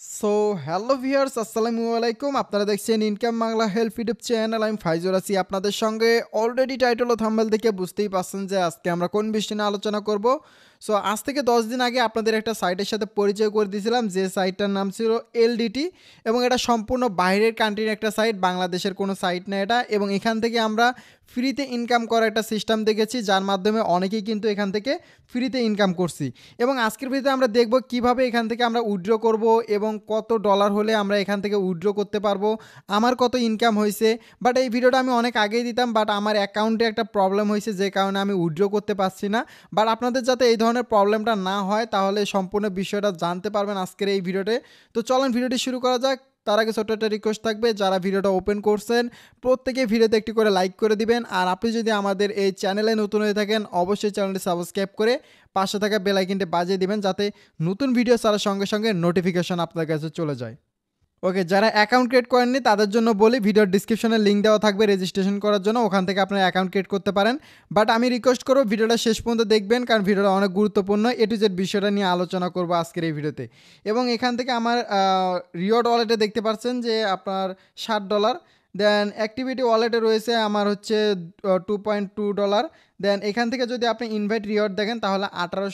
So hello viewers, আসসালামু আলাইকুম। আপনারা দেখছেন income Bangla help YouTube channel. আমি ফাইজুল আছি আপনাদের সঙ্গে। অলরেডি টাইটেল ও থাম্বনেল দেখে বুঝতেই পারছেন যে আজকে আমরা কোন বিষয় নিয়ে আলোচনা করব। সো আজ থেকে 10 দিন আগে আপনাদের একটা সাইটের সাথে পরিচয় করে দিয়েছিলাম, যে সাইটটার নাম ছিল এলডিটি, এবং এটা সম্পূর্ণ বাইরের কান্ট্রির একটা সাইট, বাংলাদেশের কোনো সাইট না এটা। এবং এখান থেকে আমরা ফ্রিতে ইনকাম করার একটা সিস্টেম দেখেছি, যার মাধ্যমে অনেকেই কিন্তু এখান থেকে ফ্রিতে ইনকাম করছি। এবং আজকের ভিডিওতে আমরা দেখব কিভাবে এখান থেকে আমরা উইথড্র করব এবং কত ডলার হলে আমরা এখান থেকে উইথড্র করতে পারবো, আমার কত ইনকাম হয়েছে। বাট এই ভিডিওটা আমি অনেক আগেই দিতাম, বাট আমার অ্যাকাউন্টে একটা প্রবলেম হয়েছে, যে কারণে আমি উইথড্র করতে পারছি না। বাট আপনাদের যাতে এই ধরনের প্রবলেমটা না হয়, তাহলে সম্পূর্ণ বিষয়টা জানতে পারবেন আজকের এই ভিডিওতে। তো চলেন ভিডিওটি শুরু করা যাক। তার আগে ছোট্ট একটা রিকোয়েস্ট থাকবে, যারা ভিডিওটা ওপেন করছেন প্রত্যেকে ভিডিওতে একটি করে লাইক করে দিবেন। আর আপনি যদি আমাদের এই চ্যানেলে নতুন হয়ে থাকেন, অবশ্যই চ্যানেলটি সাবস্ক্রাইব করে পাশে থাকা বেল আইকনটি বাজিয়ে দিবেন, যাতে নতুন ভিডিও ছাড়ার সঙ্গে সঙ্গে নোটিফিকেশন আপনার কাছে চলে যায়। ওকে, যারা অ্যাকাউন্ট ক্রিয়েট করেননি তাদের জন্য বলি, ভিডিওর ডিসক্রিপশনে লিঙ্ক দেওয়া থাকবে রেজিস্ট্রেশন করার জন্য, ওখান থেকে আপনারা অ্যাকাউন্ট ক্রিয়েট করতে পারেন। বাট আমি রিকোয়েস্ট করব ভিডিওটা শেষ পর্যন্ত দেখবেন, কারণ ভিডিওটা অনেক গুরুত্বপূর্ণ। এ টু জেড বিষয়টা নিয়ে আলোচনা করব আজকের এই ভিডিওতে। এবং এখান থেকে আমার রিওয়ার্ড ওয়ালেটে দেখতে পাচ্ছেন যে আপনার $60। দেন অ্যাক্টিভিটি ওয়ালেটে রয়েছে আমার হচ্ছে $2.2। দেন এখান থেকে যদি আপনি ইনভাইট রিওয়ার্ড দেখেন তাহলে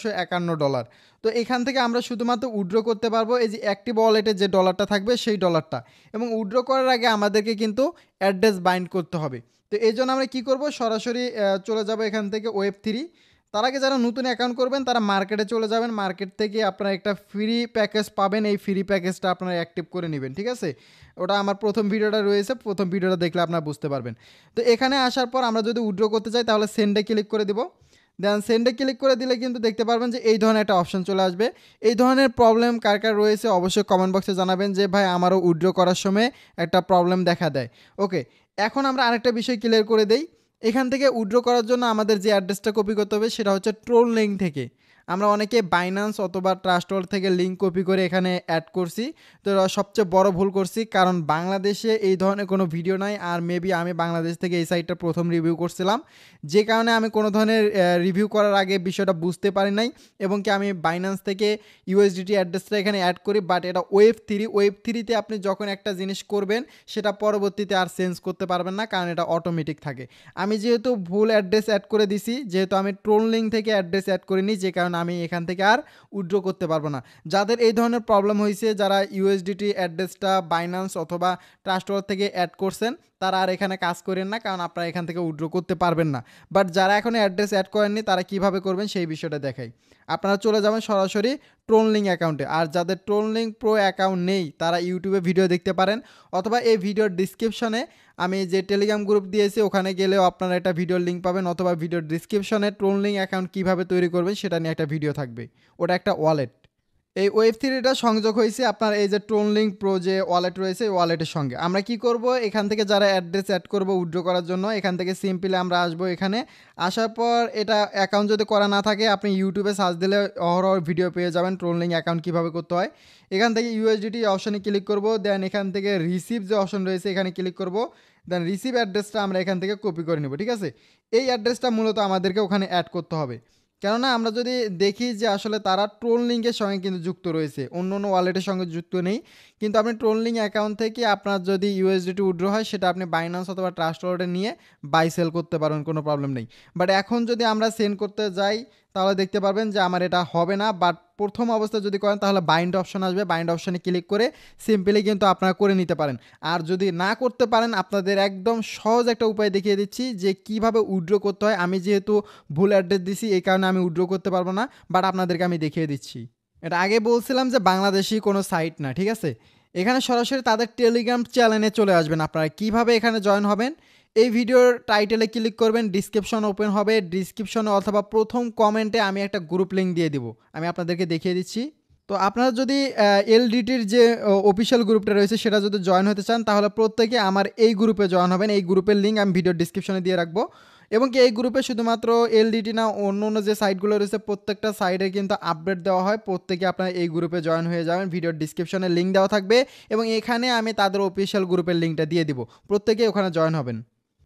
$1851। তো এখান থেকে আমরা শুধুমাত্র উইথড্র করতে পারবো এই যে অ্যাক্টিভ ওয়ালেটে যে ডলারটা থাকবে সেই ডলারটা। এবং উইথড্র করার আগে আমাদেরকে কিন্তু অ্যাড্রেস বাইন্ড করতে হবে। তো এই জন্য আমরা কী করবো, সরাসরি চলে যাব এখান থেকে Web3। তার আগে যারা নতুন অ্যাকাউন্ট করবেন তারা মার্কেটে চলে যাবেন, মার্কেট থেকে আপনারা একটা ফ্রি প্যাকেজ পাবেন, এই ফ্রি প্যাকেজটা আপনারা অ্যাক্টিভ করে নেবেন, ঠিক আছে। ওটা আমার প্রথম ভিডিওটা রয়েছে, প্রথম ভিডিওটা দেখলে আপনারা বুঝতে পারবেন। তো এখানে আসার পর আমরা যদি উইথড্র করতে চাই তাহলে সেন্ডে ক্লিক করে দেবো। দেন সেন্ডে ক্লিক করে দিলে কিন্তু দেখতে পারবেন যে এই ধরনের একটা অপশন চলে আসবে। এই ধরনের প্রবলেম কার কার রয়েছে অবশ্যই কমেন্ট বক্সে জানাবেন, যে ভাই আমারও উইথড্র করার সময় একটা প্রবলেম দেখা দেয়। ওকে, এখন আমরা আরেকটা বিষয় ক্লিয়ার করে দেই। এখান থেকে উইথড্র করার জন্য আমাদের যে অ্যাড্রেসটা কপি করতে হবে সেটা হচ্ছে ট্রোল লিঙ্ক থেকে। আমরা অনেকে বাইন্যান্স অথবা ট্রাস্ট ওয়ালেট থেকে লিঙ্ক কপি করে এখানে অ্যাড করছি। তো সবচেয়ে বড় ভুল করছি, কারণ বাংলাদেশে এই ধরনের কোনো ভিডিও নাই। আর মেবি আমি বাংলাদেশ থেকে এই সাইটটা প্রথম রিভিউ করছিলাম, যে কারণে আমি কোনো ধরনের রিভিউ করার আগে বিষয়টা বুঝতে পারি নাই। এবং কি আমি বাইন্যান্স থেকে ইউএসডিটি অ্যাড্রেসটা এখানে অ্যাড করি, বাট এটা ওয়েব থ্রিতে আপনি যখন একটা জিনিস করবেন সেটা পরবর্তীতে আর চেঞ্জ করতে পারবেন না, কারণ এটা অটোমেটিক থাকে। আমি যেহেতু ভুল অ্যাড্রেস অ্যাড করে দিছি, যেহেতু আমি ট্রোল লিঙ্ক থেকে অ্যাড্রেস অ্যাড করিনি, যে কারণে আমি এখান থেকে আর উইথড্র করতে পারবো না। যাদের এই ধরনের প্রবলেম হয়েছে, যারা ইউএসডিটি অ্যাড্রেসটা বাইন্যান্স অথবা ট্রাস্ট ওয়ালেট থেকে অ্যাড করছেন, তারা আর এখানে কাজ করেন না, কারণ আপনারা এখান থেকে উইথড্র করতে পারবেন না। বাট যারা এখন অ্যাড্রেস অ্যাড করেননি তারা কিভাবে করবেন সেই বিষয়টা দেখাই। আপনারা চলে যাবেন সরাসরি ট্রোল লিঙ্ক অ্যাকাউন্টে। আর যাদের ট্রোল লিঙ্ক প্রো অ্যাকাউন্ট নেই তারা ইউটিউবে ভিডিও দেখতে পারেন, অথবা এই ভিডিওর ডিসক্রিপশনে আমি যে টেলিগ্রাম গ্রুপ দিয়েছি ওখানে গেলেও আপনারা একটা ভিডিওর লিঙ্ক পাবেন, অথবা ভিডিওর ডিসক্রিপশনে ট্রোল লিঙ্ক অ্যাকাউন্ট কীভাবে তৈরি করবেন সেটা নিয়ে একটা ভিডিও থাকবে। ওটা একটা ওয়ালেট। এই Web3টা সংযোগ হয়েছে আপনার এই যে ট্রোল লিঙ্ক প্রো যে ওয়ালেট রয়েছে এই ওয়ালেটের সঙ্গে। আমরা কি করব, এখান থেকে যারা অ্যাড্রেস অ্যাড করব উইথড্র করার জন্য, এখান থেকে সিম্পলি আমরা আসবো। এখানে আসার পর এটা অ্যাকাউন্ট যদি করা না থাকে আপনি ইউটিউবে সার্চ দিলে অহরহ ভিডিও পেয়ে যাবেন ট্রোল লিঙ্ক অ্যাকাউন্ট কীভাবে করতে হয়। এখান থেকে ইউএসডিটি অপশনে ক্লিক করব। দেন এখান থেকে রিসিভ যে অপশন রয়েছে এখানে ক্লিক করব। দেন রিসিভ অ্যাড্রেসটা আমরা এখান থেকে কপি করে নেব, ঠিক আছে। এই অ্যাড্রেসটা মূলত আমাদেরকে ওখানে অ্যাড করতে হবে, কেননা আমরা যদি দেখি যে আসলে তারা ট্রোল লিঙ্কের সঙ্গে কিন্তু যুক্ত রয়েছে, অন্য অন্য ওয়ালেটের সঙ্গে যুক্ত নেই। কিন্তু আপনি ট্রোল লিঙ্ক অ্যাকাউন্ট থেকে আপনার যদি ইউএসডিটি উইথড্র হয় সেটা আপনি বাইন্যান্স অথবা ট্রাস্ট ওয়ালেটে নিয়ে বাই সেল করতে পারবেন, কোনো প্রবলেম নেই। বাট এখন যদি আমরা সেন্ড করতে যাই তাহলে দেখতে পারবেন যে আমার এটা হবে না। বাট প্রথম অবস্থায় যদি করেন তাহলে বাইন্ড অপশন আসবে, বাইন্ড অপশনে ক্লিক করে সিম্পলি কিন্তু আপনারা করে নিতে পারেন। আর যদি না করতে পারেন আপনাদের একদম সহজ একটা উপায় দেখিয়ে দিচ্ছি যে কিভাবে উইথড্র করতে হয়। আমি যেহেতু ভুল অ্যাড্রেস দিছি এই কারণে আমি উইথড্র করতে পারবো না, বাট আপনাদেরকে আমি দেখিয়ে দিচ্ছি। এটা আগে বলছিলাম যে বাংলাদেশি কোনো সাইট না, ঠিক আছে। এখানে সরাসরি তাদের টেলিগ্রাম চ্যানেলে চলে আসবেন। আপনারা কিভাবে এখানে জয়েন হবেন, এই ভিডিওর টাইটেলে ক্লিক করবেন, ডিসক্রিপশন ওপেন হবে, ডিসক্রিপশনে অথবা প্রথম কমেন্টে আমি একটা গ্রুপ লিঙ্ক দিয়ে দিব, আমি আপনাদেরকে দেখিয়ে দিচ্ছি। তো আপনারা যদি এলডিটির যে অফিসিয়াল গ্রুপটা রয়েছে সেটা যদি জয়েন হতে চান তাহলে প্রত্যেকে আমার এই গ্রুপে জয়েন হবেন। এই গ্রুপের লিঙ্ক আমি ভিডিওর ডিসক্রিপশনে দিয়ে রাখবো। এবং কি এই গ্রুপে শুধুমাত্র এলডিটি না, অন্য অন্য যে সাইটগুলো রয়েছে প্রত্যেকটা সাইটে কিন্তু আপডেট দেওয়া হয়। প্রত্যেকে আপনারা এই গ্রুপে জয়েন হয়ে যাবেন, ভিডিওর ডিসক্রিপশনে লিঙ্ক দেওয়া থাকবে এবং এখানে আমি তাদের অফিসিয়াল গ্রুপের লিঙ্কটা দিয়ে দিব, প্রত্যেকে ওখানে জয়েন হবেন।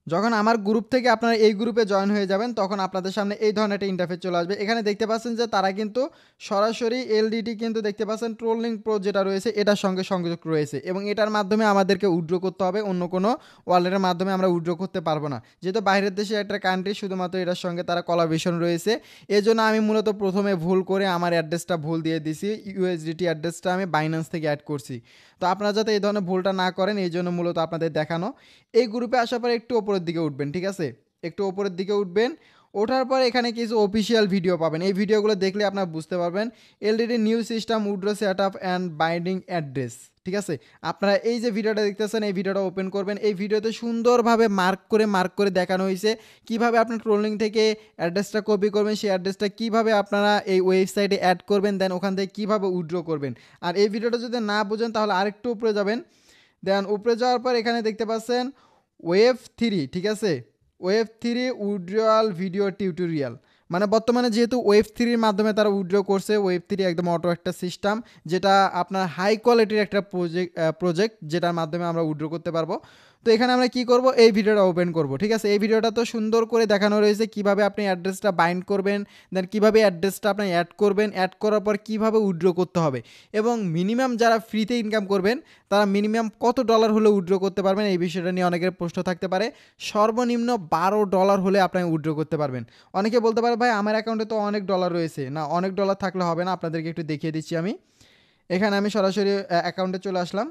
যখন আমার গ্রুপ থেকে আপনারা এই গ্রুপে জয়েন হয়ে যাবেন তখন আপনাদের সামনে এই ধরনের একটা ইন্টারফেস চলে আসবে। এখানে দেখতে পাচ্ছেন যে তারা কিন্তু সরাসরি এলডিটি কিন্তু দেখতে পাচ্ছেন ট্রোলিং প্রো যেটা রয়েছে এটার সঙ্গে সংযোগ রয়েছে এবং এটার মাধ্যমে আমাদেরকে উইথড্র করতে হবে, অন্য কোনো ওয়ালেটের মাধ্যমে আমরা উইথড্র করতে পারবো না, যেহেতু বাইরের দেশে একটা কান্ট্রি, শুধুমাত্র এটার সঙ্গে তারা কোলাবোরেশন রয়েছে। এজন্য আমি মূলত প্রথমে ভুল করে আমার অ্যাড্রেসটা ভুল দিয়ে দিছি, ইউএসডিটি অ্যাড্রেসটা আমি বাইন্যান্স থেকে অ্যাড করছি। তো আপনারা যাতে এই ধরনের ভুলটা না করেন এই জন্য মূলত আপনাদের দেখানো। এই গ্রুপে আসার পরে একটু ওপরের দিকে উঠবেন, ঠিক আছে, একটু ওপরের দিকে উঠবেন। ওঠার পরে এখানে কিছু অফিসিয়াল ভিডিও পাবেন, এই ভিডিওগুলো দেখলে আপনারা বুঝতে পারবেন LDD new system withdraw set up and binding address, ঠিক আছে। আপনারা এই যে ভিডিওটা দেখতেছেন এই ভিডিওটা ওপেন করবেন, এই ভিডিওতে সুন্দরভাবে মার্ক করে দেখানো হয়েছে কীভাবে আপনি ট্রোলিং থেকে অ্যাড্রেসটা কপি করবেন, সেই অ্যাড্রেসটা কীভাবে আপনারা এই ওয়েবসাইটে অ্যাড করবেন, দেন ওখান থেকে কীভাবে উইথড্র করবেন। আর এই ভিডিওটা যদি না বোঝেন তাহলে আরেকটু উপরে যাবেন, দেন উপরে যাওয়ার পর এখানে দেখতে পাচ্ছেন ওয়েভ 3, ঠিক আছে, ওয়েভ 3 উইথড্রয়াল ভিডিও টিউটোরিয়াল। মানে বর্তমানে যেহেতু ওয়েভ 3-র মাধ্যমে তারা উইথড্র করছে, ওয়েভ 3 একদম অটো একটা সিস্টেম, যেটা আপনার হাই কোয়ালিটির একটা প্রজেক্ট যেটার মাধ্যমে আমরা উইথড্র করতে পারবো। তো এখানে আমরা কি করব, এই ভিডিওটা ওপেন করব, ঠিক আছে। এই ভিডিওটা তো সুন্দর করে দেখানো রয়েছে কিভাবে আপনি অ্যাড্রেসটা বাইন্ড করবেন, দেন কিভাবে অ্যাড্রেসটা আপনি অ্যাড করবেন, অ্যাড করার পর কিভাবে উইথড্র করতে হবে, এবং মিনিমাম যারা ফ্রিতে ইনকাম করবেন তারা মিনিমাম কত ডলার হলে উইথড্র করতে পারবেন, এই বিষয়টা নিয়ে অনেকের প্রশ্ন থাকতে পারে। সর্বনিম্ন $12 হলে আপনি উইথড্র করতে পারবেন। অনেকে বলতে পারে ভাই আমার অ্যাকাউন্টে তো অনেক ডলার রয়েছে, না অনেক ডলার থাকলে হবে না, আপনাদেরকে একটু দেখিয়ে দিচ্ছি আমি। এখানে আমি সরাসরি অ্যাকাউন্টে চলে আসলাম,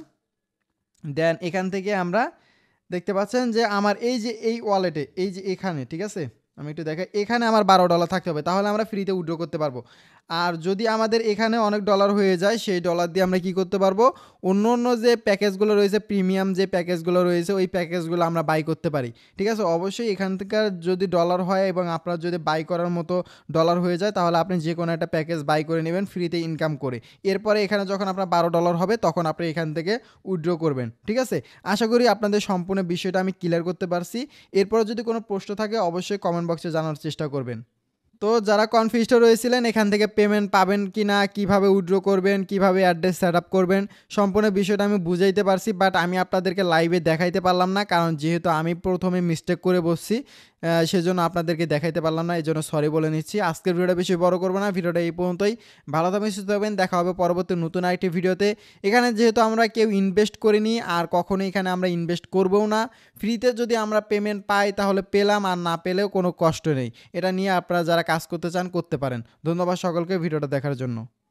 দেন এখান থেকে আমরা দেখতে পাচ্ছেন যে আমার এই যে এই ওয়ালেটে এই যে এখানে, ঠিক আছে, আমি একটু দেখাই, এখানে আমার $12 থাকতে হবে, তাহলে আমরা ফ্রিতে উইথড্র করতে পারবো। আর যদি আমাদের এখানে অনেক ডলার হয়ে যায় সেই ডলার দিয়ে আমরা কি করতে পারবো, অন্য অন্য যে প্যাকেজগুলো রয়েছে, প্রিমিয়াম যে প্যাকেজগুলো রয়েছে ওই প্যাকেজগুলো আমরা বাই করতে পারি, ঠিক আছে। অবশ্যই এখান থেকে যদি ডলার হয় এবং আপনার যদি বাই করার মতো ডলার হয়ে যায় তাহলে আপনি যে কোনো একটা প্যাকেজ বাই করে নেবেন ফ্রিতে ইনকাম করে। এরপরে এখানে যখন আপনার $12 হবে তখন আপনি এখান থেকে উইথড্র করবেন, ঠিক আছে। আশা করি আপনাদের সম্পূর্ণ বিষয়টা আমি ক্লিয়ার করতে পারছি। এরপরে যদি কোনো প্রশ্ন থাকে অবশ্যই কমেন্ট বক্সে জানার চেষ্টা করবেন। তো যারা কনফিউজড রয়েছিলেন এখান থেকে পেমেন্ট পাবেন কি না, কীভাবে উইথড্র করবেন, কীভাবে অ্যাড্রেস সেট আপ করবেন, সম্পূর্ণ বিষয়টা আমি বুঝাইতে পারছি, বাট আমি আপনাদেরকে লাইভে দেখাইতে পারলাম না, কারণ যেহেতু আমি প্রথমে মিস্টেক করে বসছি সেজন্য আপনাদেরকে দেখাইতে পারলাম না, এই জন্য সরি বলে নিচ্ছি। আজকের ভিডিওটা বেশি বড় করবো না, ভিডিওটা এই পর্যন্তই। ভালো থাকবেন, সুস্থ থাকবেন, দেখা হবে পরবর্তী নতুন আরেকটি ভিডিওতে। এখানে যেহেতু আমরা কেউ ইনভেস্ট করিনি আর কখনো এখানে আমরা ইনভেস্ট করবও না, ফ্রিতে যদি আমরা পেমেন্ট পাই তাহলে পেলাম, আর না পেলেও কোনো কষ্ট নেই। এটা নিয়ে আপনারা যারা কাজ করতে চান করতে পারেন। ধন্যবাদ সকলকে ভিডিওটা দেখার জন্য।